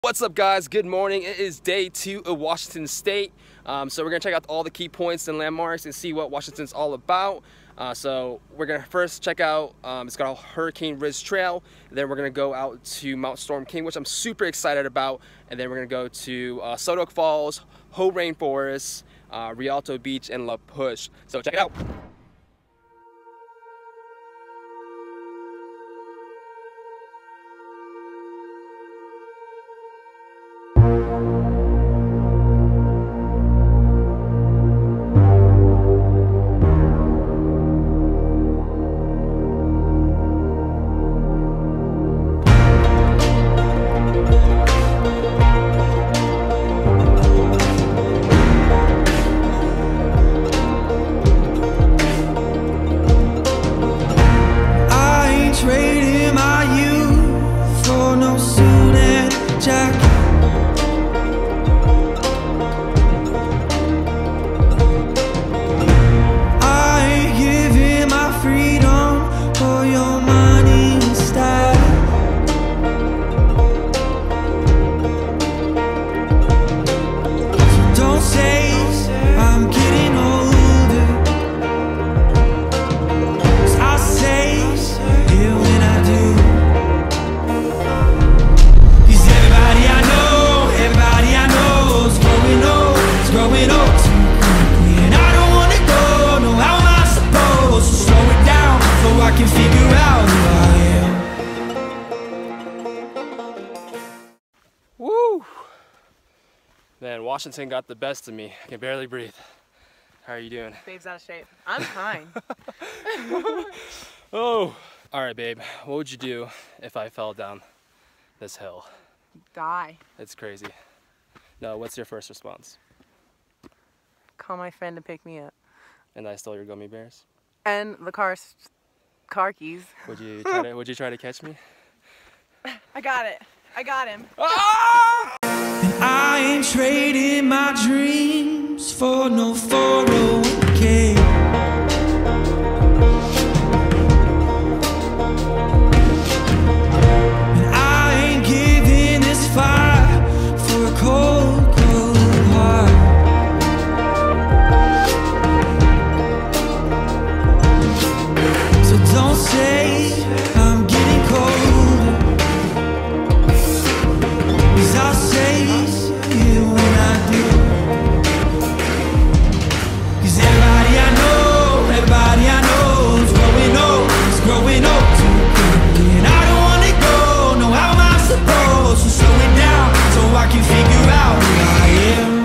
What's up, guys? Good morning. It is day 2 of Washington State. So we're gonna check out all the key points and landmarks and see what Washington's all about. So we're gonna first check out, it's called Hurricane Ridge Trail. Then we're gonna go out to Mount Storm King, which I'm super excited about. And then we're gonna go to Soda Oak Falls, Hoh Rainforest, Rialto Beach, and La Push. So check it out. Woo! Man, Washington got the best of me. I can barely breathe. How are you doing? Babe's out of shape. I'm fine. Oh! Alright, babe. What would you do if I fell down this hill? Die. It's crazy. No, what's your first response? Call my friend to pick me up. And I stole your gummy bears? And the car keys. Would you try to catch me? I got it. I got him. Ah! And I ain't trading my dreams for no 401k. And I ain't giving this fight for a cold, cold heart. So don't say I'm getting cold. I'll say it when I do. 'Cause everybody I know is growing old too quickly. And I don't wanna go, no, how am I supposed to slow it down so I can figure out who I am?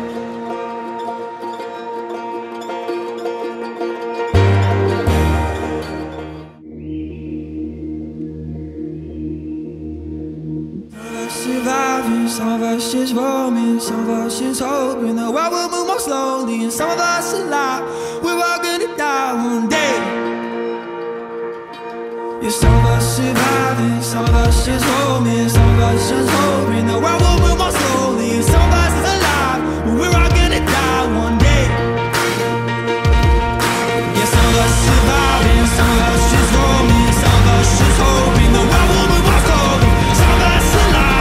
Surviving, some of us just roaming, some of us just hoping the world will move more slowly, and some of us alive, we're all gonna die one day. Yeah, some of us surviving, some of us just roaming, some of us just hoping the world will move more slowly, and some of us alive, we're all gonna die one day. Yeah, some of us surviving, some of us just roaming, some of us just hoping the world will move more slowly, some of us alive.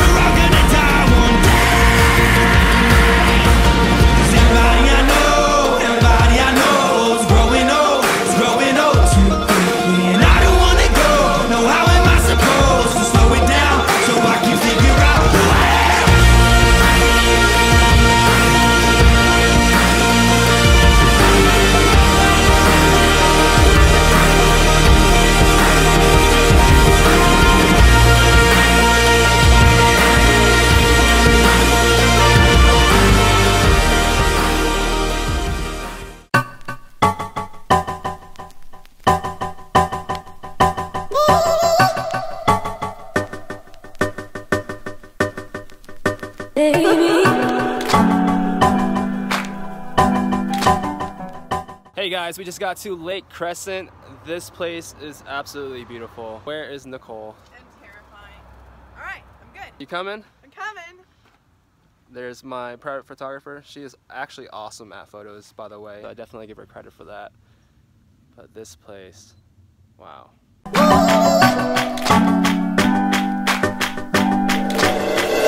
Hey guys, we just got to Lake Crescent. This place is absolutely beautiful. Where is Nicole? I'm terrifying. Alright, I'm good. You coming? I'm coming. There's my private photographer. She is actually awesome at photos, by the way. I definitely give her credit for that. But this place, wow.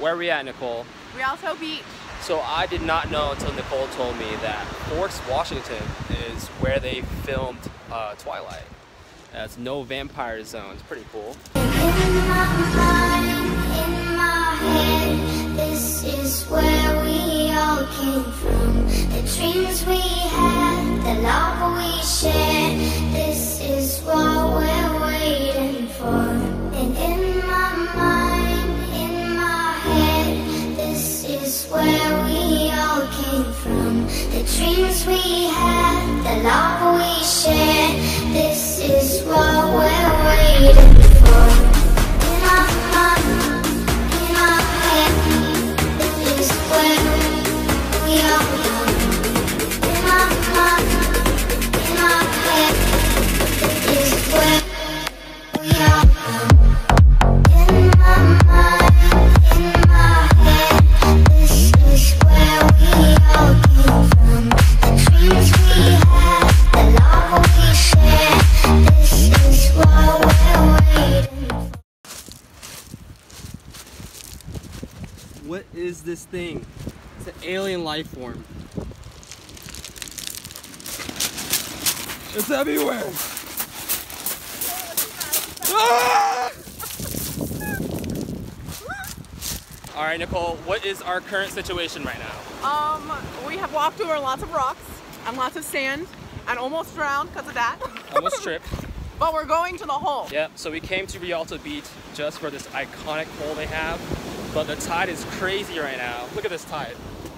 Where are we at, Nicole? Rialto Beach. So I did not know until Nicole told me that Forks, Washington is where they filmed Twilight. That's no vampire zone. It's pretty cool. In my mind, in my head, this is where we all came from. The dreams we had, the love we shared, this is what we're waiting for. And in my mind, in my head, this is where we all came from. The dreams we had, the love we shared, this is what we're waiting for. In my mind, in my head, this is where we all come. In my mind, in my head, this is where we all come. In my mind, in my head, this is where we all came from. The dreams we had, the love we shared, this is what we're waiting for. What is this thing? It's an alien life form. It's everywhere. Ah! All right, Nicole, what is our current situation right now? We have walked over lots of rocks and lots of sand and almost drowned because of that. Almost tripped. But we're going to the hole. Yep, so we came to Rialto Beach just for this iconic hole they have, but the tide is crazy right now. Look at this tide.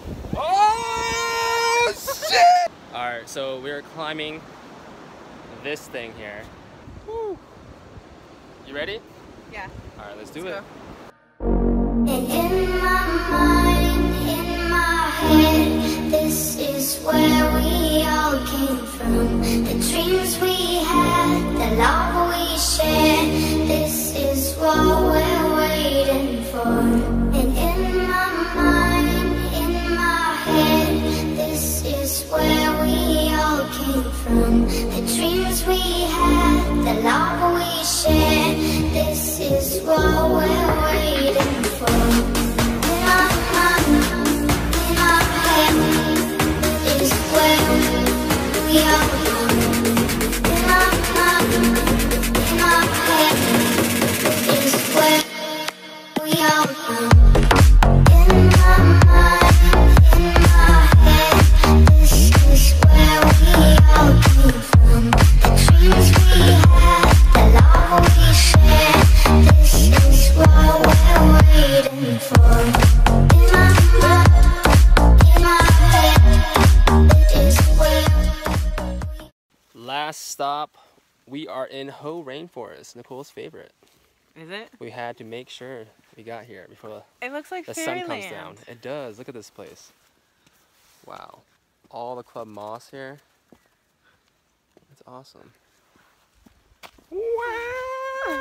Oh, shit! All right, so we're climbing this thing here. Woo. You ready? Yeah. All right, let's do Let's it. go. And in my mind, in my head, this is where we all came from. The dreams we had, the love we shared, this is what we're waiting for. And in my mind, in my head, this is where we all came from. The dreams we had, the love we shared, this is what we're waiting for. In my mind, in my head, this is where we all come. In my mind, in my head, this is where we all come. In my mind, in my head, this is where we all came from. The dreams we had, the love we shared, this is what we're waiting for. In my mind, in my head, this is where Last stop, we are in Hoh Rainforest, Nicole's favorite. Is it? We had to make sure we got here before It looks like the sun fairyland. comes down. It does. Look at this place. Wow. All the club moss here. It's awesome. Wow.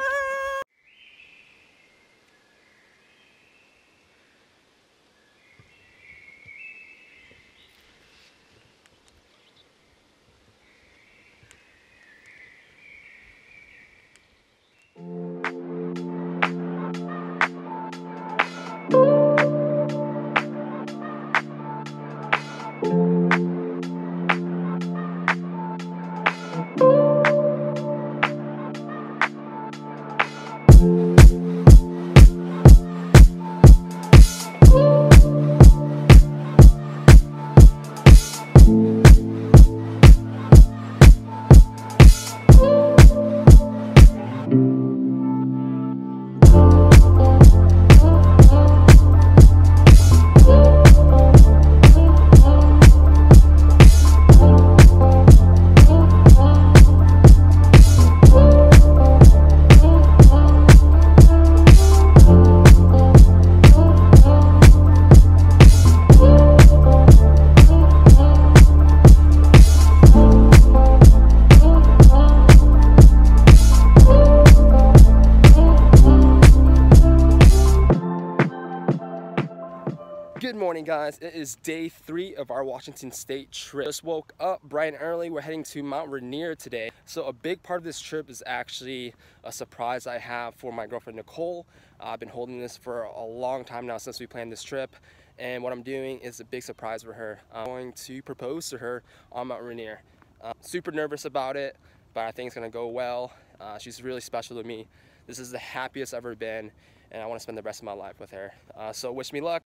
morning, guys. It is day 3 of our Washington State trip. Just woke up bright and early. We're heading to Mount Rainier today. So a big part of this trip is actually a surprise I have for my girlfriend Nicole. I've been holding this for a long time now since we planned this trip. And what I'm doing is a big surprise for her. I'm going to propose to her on Mount Rainier. Super nervous about it, but I think it's gonna go well. She's really special to me. This is the happiest I've ever been, and I want to spend the rest of my life with her. So wish me luck.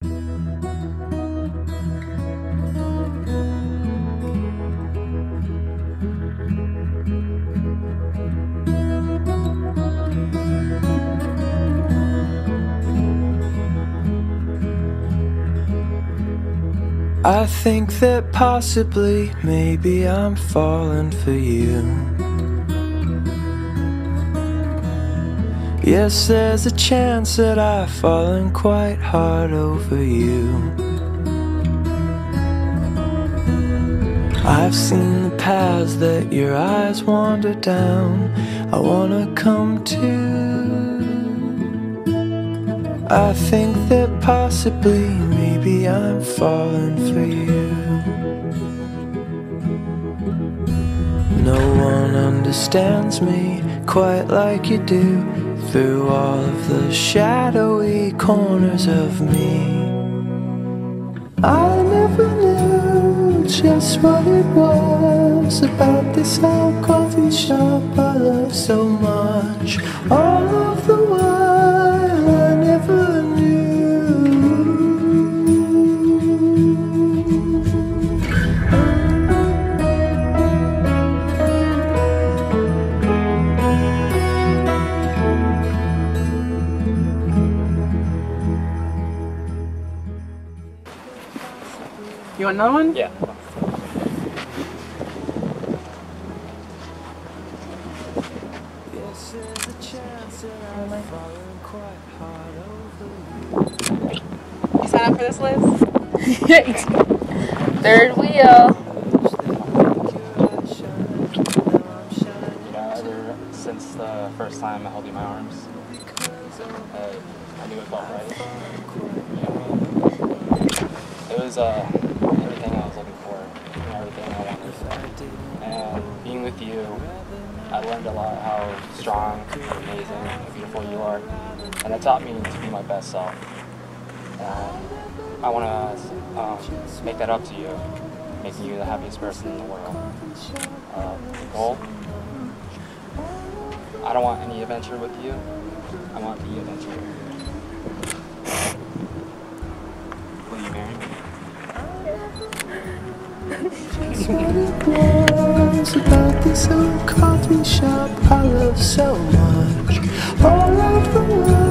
I think that possibly, maybe I'm falling for you. Yes, there's a chance that I've fallen quite hard over you. I've seen the paths that your eyes wander down. I wanna come to. I think that possibly, maybe I'm falling for you. No one understands me quite like you do, through all of the shadowy corners of me. I never knew just what it was about this old coffee shop I love so much. All of the while I never knew. You want another one? Yeah. You sign up for this, Liz? Third wheel. You know, ever since the first time I held you in my arms, I knew it felt right. You know, it was everything I was looking for, and everything I wanted. And being with you, I learned a lot how strong, amazing, and beautiful you are, and it taught me to be my best self. I want to make that up to you, making you the happiest person in the world. Nicole, I don't want any adventure with you. I want the adventure. Will you marry me? That's what it was about this old coffee shop I love so much. All of the